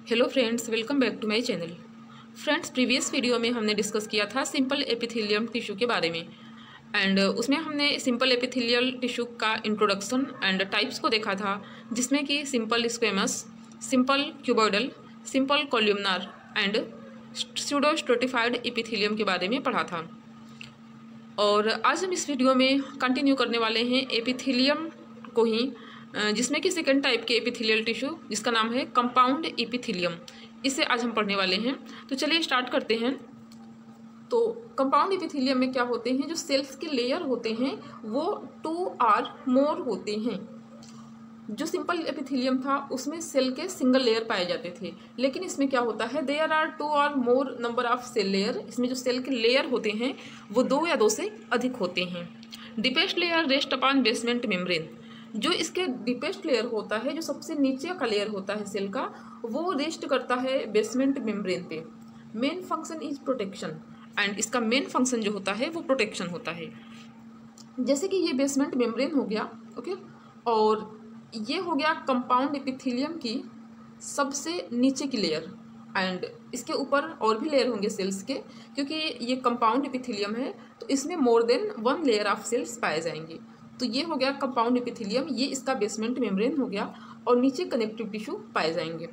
Hello friends, welcome back to my channel. Friends, previous video में हमने discuss किया था सिंपल एपिथेलियम टिश्यू के बारे में एंड उसमें हमने सिंपल एपिथेलियल टिश्यू का इंट्रोडक्शन एंड टाइप्स को देखा था, जिसमें कि simple squamous, simple cuboidal, simple columnar and pseudo stratified epithelium के बारे में पढ़ा था। और आज हम इस वीडियो में कंटिन्यू करने वाले हैं एपिथेलियम को ही, जिसमें कि सेकेंड टाइप के एपिथेलियल टिश्यू जिसका नाम है कंपाउंड एपिथेलियम, इसे आज हम पढ़ने वाले हैं। तो चलिए स्टार्ट करते हैं। तो कंपाउंड एपिथेलियम में क्या होते हैं, जो सेल्स के लेयर होते हैं वो 2 or more होते हैं। जो सिंपल एपिथेलियम था उसमें सेल के सिंगल लेयर पाए जाते थे, लेकिन इसमें क्या होता है, there are 2 or more number of cell layer. इसमें जो सेल के लेयर होते हैं वो 2 या 2 से अधिक होते हैं। Deepest layer rest upon basement membrane. जो इसके डीपेस्ट लेयर होता है, जो सबसे नीचे का लेयर होता है सेल का, वो रेस्ट करता है बेसमेंट मेम्ब्रेन पे। Main function is protection and इसका मेन फंक्शन जो होता है वो प्रोटेक्शन होता है। जैसे कि ये बेसमेंट मेम्ब्रेन हो गया, ओके, और ये हो गया कंपाउंड एपिथेलियम की सबसे नीचे की लेयर एंड इसके ऊपर और भी लेयर होंगे सेल्स के, क्योंकि ये कंपाउंड एपिथेलियम है तो इसमें more than 1 layer of cells पाए जाएंगे। तो ये हो गया कंपाउंड एपिथेलियम, ये इसका बेसमेंट मेम्ब्रेन हो गया और नीचे कनेक्टिव टिश्यू पाए जाएंगे।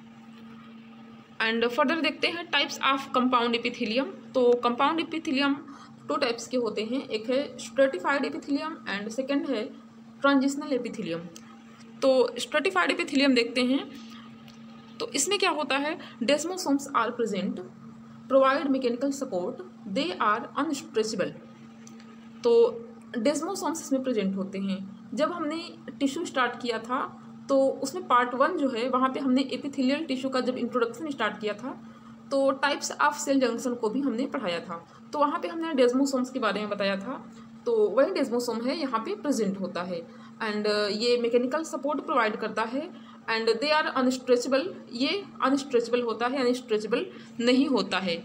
एंड फर्दर देखते हैं टाइप्स ऑफ कंपाउंड एपिथेलियम। तो कंपाउंड एपिथेलियम 2 टाइप्स के होते हैं, एक है स्ट्रेटिफाइड एपिथेलियम एंड सेकेंड है ट्रांजिशनल एपिथेलियम। तो स्ट्रेटिफाइड एपिथेलियम देखते हैं। तो इसमें क्या होता है, desmosomes are present, provide mechanical support, they are unstretchable. तो डेस्मोसोम्स इसमें प्रेजेंट होते हैं। जब हमने टिश्यू स्टार्ट किया था तो उसमें पार्ट 1 जो है, वहाँ पे हमने एपिथेलियल टिश्यू का जब इंट्रोडक्शन स्टार्ट किया था तो टाइप्स ऑफ सेल जंक्शन को भी हमने पढ़ाया था। तो वहाँ पे हमने डेस्मोसोम्स के बारे में बताया था। तो वही डेस्मोसोम है यहाँ पे प्रेजेंट होता है एंड ये मैकेनिकल सपोर्ट प्रोवाइड करता है एंड दे आर अनस्ट्रेचेबल। ये अनस्ट्रेचेबल होता है, अनस्ट्रेचेबल नहीं होता है।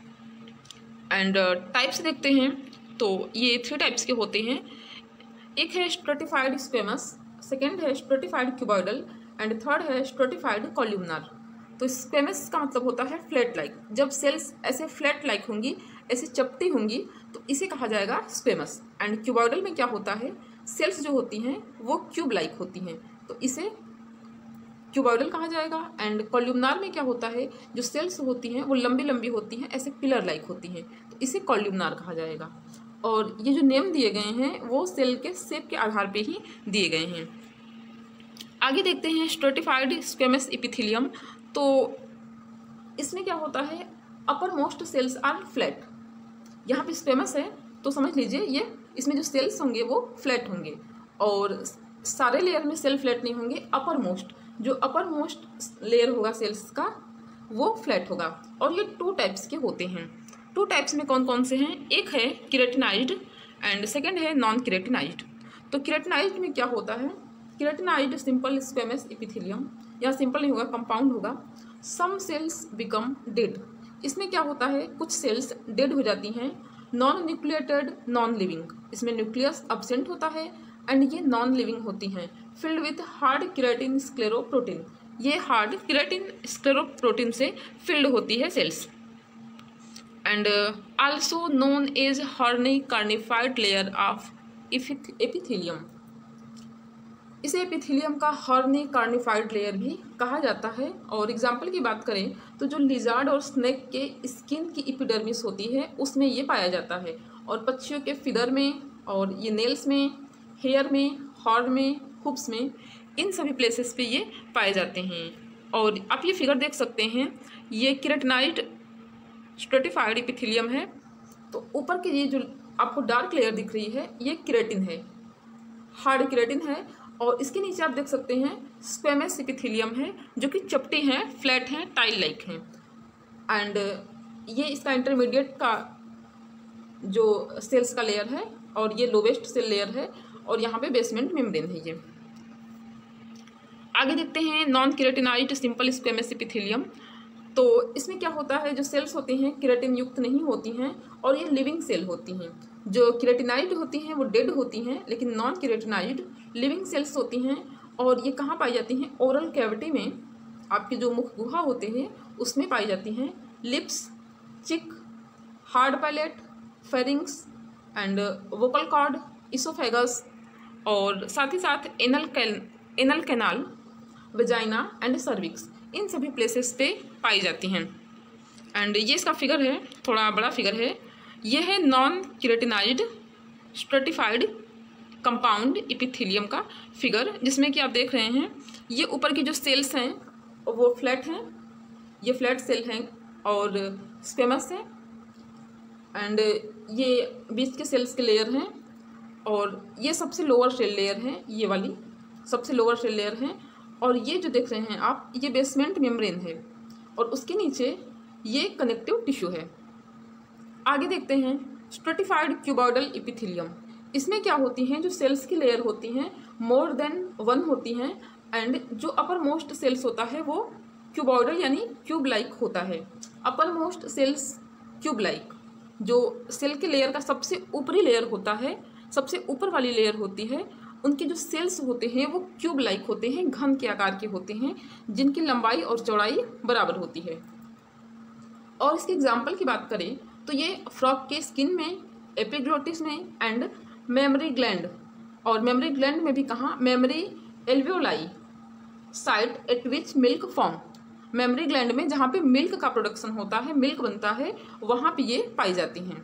एंड टाइप्स देखते हैं। तो ये 3 टाइप्स के होते हैं। एक है स्ट्रेटिफाइड स्क्वेमस, सेकेंड है स्ट्रेटिफाइड क्यूबॉइडल एंड थर्ड है स्ट्रेटिफाइड कॉल्यूमनार। तो स्क्वेमस का मतलब होता है फ्लैट लाइक। जब सेल्स ऐसे फ्लैट लाइक होंगी, ऐसे चपटी होंगी, तो इसे कहा जाएगा स्क्वेमस। एंड क्यूबॉइडल में क्या होता है, सेल्स जो होती हैं वो क्यूब लाइक होती हैं, तो इसे क्यूबॉइडल कहा जाएगा। एंड कॉल्यूमनार में क्या होता है, जो सेल्स होती हैं वो लंबी लंबी होती हैं, ऐसे पिलर लाइक होती हैं, तो इसे कॉल्यूमनार कहा जाएगा। और ये जो नेम दिए गए हैं वो सेल के शेप के आधार पे ही दिए गए हैं। आगे देखते हैं स्ट्रेटिफाइड स्क्वेमस एपिथेलियम। तो इसमें क्या होता है, uppermost cells are flat. यहाँ पे स्क्वेमस है तो समझ लीजिए ये इसमें जो सेल्स होंगे वो फ्लैट होंगे, और सारे लेयर में सेल फ्लैट नहीं होंगे। अपर मोस्ट, जो अपर मोस्ट लेयर होगा सेल्स का वो फ्लैट होगा। और ये 2 टाइप्स के होते हैं। 2 टाइप्स में कौन कौन से हैं, एक है केराटिनाइज्ड एंड सेकेंड है नॉन केराटिनाइज्ड। तो केराटिनाइज्ड में क्या होता है, केराटिनाइज्ड सिंपल स्क्वेमस एपिथेलियम, या सिंपल नहीं होगा, कंपाउंड होगा। Some cells become dead. इसमें क्या होता है, कुछ सेल्स डेड हो जाती हैं। नॉन न्यूक्लिएटेड, नॉन लिविंग, इसमें न्यूक्लियस अब्सेंट होता है एंड ये नॉन लिविंग होती हैं। Filled with hard keratin scleroprotein, ये हार्ड केराटिन स्क्लेरोप्रोटीन से फिल्ड होती है cells. And also known as horny cornified layer of epithelium. इसे एपिथेलियम का हॉर्नी कार्निफाइड लेयर भी कहा जाता है। और एग्जाम्पल की बात करें तो जो लिजार्ड और स्नेक के स्किन की एपिडर्मिस होती है उसमें ये पाया जाता है, और पक्षियों के फिदर में, और ये नेल्स में, हेयर में, हॉर्न में, हुप्स में, इन सभी प्लेसेस पे ये पाए जाते हैं। और आप ये फिगर देख सकते हैं, ये केराटिनाइज्ड स्ट्रेटिफाइड एपिथेलियम है। तो ऊपर की ये जो आपको डार्क लेयर दिख रही है ये केराटिन है, हार्ड केराटिन है, और इसके नीचे आप देख सकते हैं स्क्वेमस एपिथेलियम है, जो कि चपटी हैं, फ्लैट हैं, टाइल लाइक हैं। एंड ये इसका इंटरमीडिएट का जो सेल्स का लेयर है, और ये लोवेस्ट सेल लेयर है, और यहाँ पे बेसमेंट मेम्ब्रेन है ये। आगे देखते हैं non keratinized simple squamous epithelium. तो इसमें क्या होता है, जो सेल्स होती हैं केराटिन युक्त नहीं होती हैं और ये लिविंग सेल होती हैं। जो केराटिनाइज्ड होती हैं वो डेड होती हैं, लेकिन नॉन केराटिनाइज्ड लिविंग सेल्स होती हैं। और ये कहाँ पाई जाती हैं, ओरल कैविटी में आपके जो मुख गुहा होते हैं उसमें पाई जाती हैं। Lips, cheek, hard palate, pharynx and vocal cord, oesophagus और साथ ही साथ anal canal, vagina and cervix, इन सभी प्लेसेस पे पाई जाती हैं। एंड ये इसका फिगर है, थोड़ा बड़ा फिगर है। ये है non keratinized stratified compound epithelium का फिगर, जिसमें कि आप देख रहे हैं ये ऊपर की जो सेल्स हैं वो फ्लैट हैं, ये फ्लैट सेल हैं और स्क्वेमस हैं। एंड ये बीच के सेल्स के लेयर हैं और ये सबसे लोअर सेल लेयर हैं, ये वाली सबसे लोअर सेल लेयर हैं। और ये जो देख रहे हैं आप, ये बेसमेंट मेम्ब्रेन है और उसके नीचे ये कनेक्टिव टिश्यू है। आगे देखते हैं स्ट्रेटिफाइड क्यूबॉइडल एपिथेलियम। इसमें क्या होती हैं, जो सेल्स की लेयर होती हैं मोर देन वन होती हैं एंड जो अपर मोस्ट सेल्स होता है वो क्यूबॉइडल यानी क्यूब लाइक होता है। Uppermost cells cube like, जो सेल के लेयर का सबसे ऊपरी लेयर होता है, सबसे ऊपर वाली लेयर होती है, उनके जो सेल्स होते हैं वो क्यूब लाइक होते हैं, घन के आकार के होते हैं, जिनकी लंबाई और चौड़ाई बराबर होती है। और इसके एग्जाम्पल की बात करें तो ये फ्रॉग के स्किन में, एपिग्लोटिस में एंड मेमरी ग्लैंड, और मेमरी ग्लैंड में भी कहाँ, mammary alveoli site at which milk form, mammary gland में जहाँ पे मिल्क का प्रोडक्शन होता है, मिल्क बनता है, वहाँ पे ये पाई जाती हैं।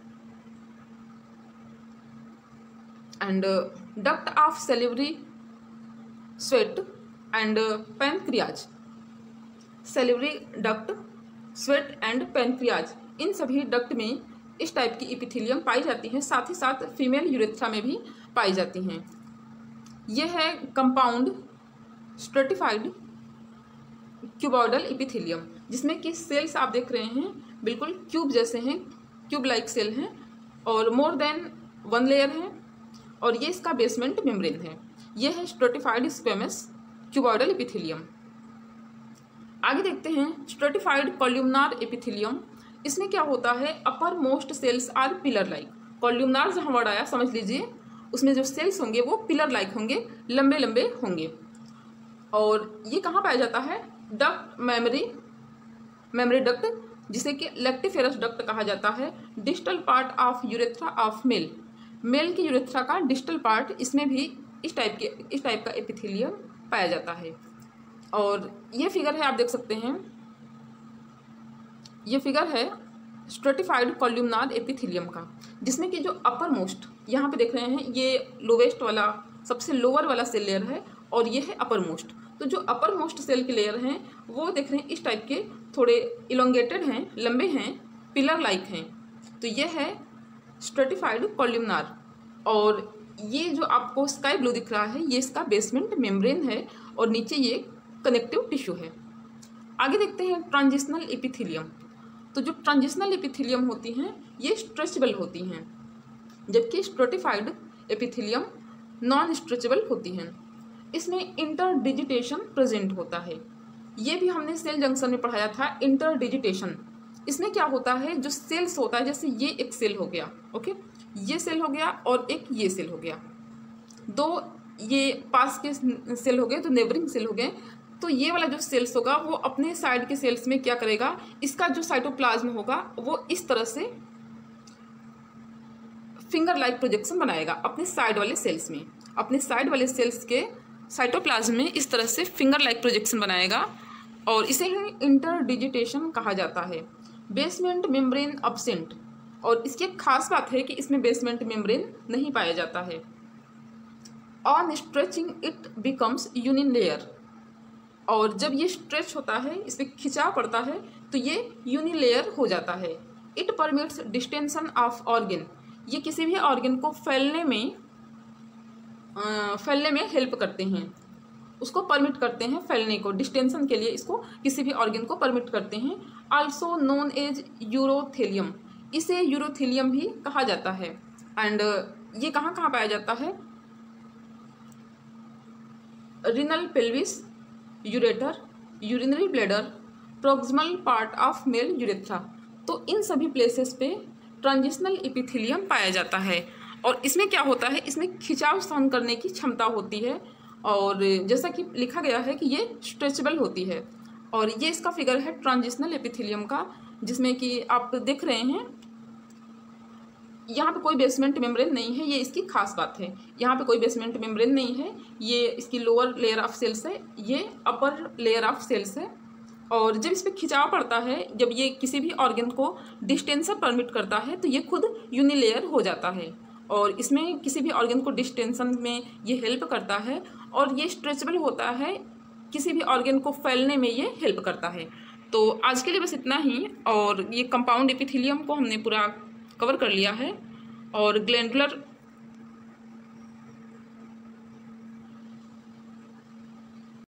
And duct of salivary sweat and pancreas, salivary duct, sweat and pancreas, इन सभी डक्ट में इस टाइप की एपिथेलियम पाई जाती हैं। साथ ही साथ फीमेल यूरेथ्रा में भी पाई जाती हैं। यह है कंपाउंड स्ट्रेटिफाइड क्यूबॉइडल एपिथेलियम, जिसमें कि सेल्स आप देख रहे हैं बिल्कुल क्यूब जैसे हैं, क्यूब लाइक सेल हैं और मोर देन वन लेयर है और ये इसका बेसमेंट मेम्ब्रेन है। यह है स्ट्रेटिफाइड स्क्वेमस क्यूबॉइडल एपिथेलियम। आगे देखते हैं स्ट्रेटिफाइड कॉल्यूमनार एपिथेलियम। इसमें क्या होता है, uppermost cells are pillar like. Columnar जहाँ वर्ड आया समझ लीजिए, उसमें जो सेल्स होंगे वो पिलर लाइक होंगे, लंबे लंबे होंगे। और ये कहाँ पाया जाता है, डक्ट, मेमरी डक्ट, जिसे कि लेक्टिफेरस डक्ट कहा जाता है। Distal part of urethra of male की यूरेथ्रा का डिस्टल पार्ट, इसमें भी इस टाइप का एपिथेलियम पाया जाता है। और ये फिगर है, आप देख सकते हैं, ये फिगर है स्ट्रेटिफाइड कॉल्यूमनार एपिथेलियम का, जिसमें कि जो अपर मोस्ट यहाँ पे देख रहे हैं ये लोवेस्ट वाला, सबसे लोअर वाला सेल लेयर है और ये है अपर मोस्ट। तो जो अपर मोस्ट सेल के लेयर हैं वो देख रहे हैं इस टाइप के, थोड़े इलोंगेटेड हैं, लंबे हैं, पिलर लाइक हैं। तो ये है स्ट्रेटिफाइड कॉल्यूमनार। और ये जो आपको स्काई ब्लू दिख रहा है ये इसका बेसमेंट मेम्ब्रेन है और नीचे ये कनेक्टिव टिश्यू है। आगे देखते हैं ट्रांजिशनल एपिथेलियम। तो जो ट्रांजिशनल एपिथेलियम होती हैं ये स्ट्रेचेबल होती हैं, जबकि स्ट्रेटिफाइड एपिथेलियम नॉन स्ट्रेचेबल होती हैं। इसमें इंटरडिजिटेशन प्रेजेंट होता है। ये भी हमने सेल जंक्शन में पढ़ाया था, इंटरडिजिटेशन। इसमें क्या होता है, जो सेल्स होता है, जैसे ये एक सेल हो गया, ओके, ये सेल हो गया और एक ये सेल हो गया, दो ये पास के सेल हो गए, तो नेबरिंग सेल हो गए। तो ये वाला जो सेल्स होगा वो अपने साइड के सेल्स में क्या करेगा, इसका जो साइटोप्लाज्म होगा वो इस तरह से फिंगर लाइक प्रोजेक्शन बनाएगा अपने साइड वाले सेल्स में, अपने साइड वाले सेल्स के साइटोप्लाज्म में इस तरह से फिंगर लाइक प्रोजेक्शन बनाएगा और इसे ही इंटरडिजिटेशन कहा जाता है। बेसमेंट मेम्ब्रेन अब्सेंट, और इसकी एक खास बात है कि इसमें बेसमेंट मेम्ब्रेन नहीं पाया जाता है। On stretching it becomes union layer, और जब ये स्ट्रेच होता है, इस पर खिंचाव पड़ता है तो ये यूनिन लेयर हो जाता है। It permits distension of organ, ये किसी भी ऑर्गन को फैलने में हेल्प करते हैं, उसको परमिट करते हैं फैलने को, डिस्टेंशन के लिए इसको किसी भी ऑर्गन को परमिट करते हैं। आल्सो नोन एज यूरोथेलियम, इसे यूरोथेलियम भी कहा जाता है। एंड ये कहाँ कहाँ पाया जाता है, renal pelvis, ureter, urinary bladder, proximal part of male urethra. तो इन सभी प्लेसेस पे ट्रांजिशनल एपिथेलियम पाया जाता है। और इसमें क्या होता है, इसमें खिंचाव सहन करने की क्षमता होती है और जैसा कि लिखा गया है कि ये स्ट्रेचेबल होती है। और ये इसका फिगर है ट्रांजिशनल एपिथेलियम का, जिसमें कि आप देख रहे हैं यहाँ पे कोई बेसमेंट मेम्ब्रेन नहीं है। ये इसकी खास बात है, यहाँ पे कोई बेसमेंट मेम्ब्रेन नहीं है। ये इसकी लोअर लेयर ऑफ सेल्स है, ये अपर लेयर ऑफ सेल्स है। और जब इस पर खिंचाव पड़ता है, जब ये किसी भी ऑर्गन को डिस्टेंशन परमिट करता है, तो ये खुद यूनिलेयर हो जाता है और इसमें किसी भी ऑर्गन को डिस्टेंशन में ये हेल्प करता है। और ये स्ट्रेचेबल होता है, किसी भी ऑर्गन को फैलने में ये हेल्प करता है। तो आज के लिए बस इतना ही। और ये कंपाउंड एपिथेलियम को हमने पूरा कवर कर लिया है। और ग्लैंडुलर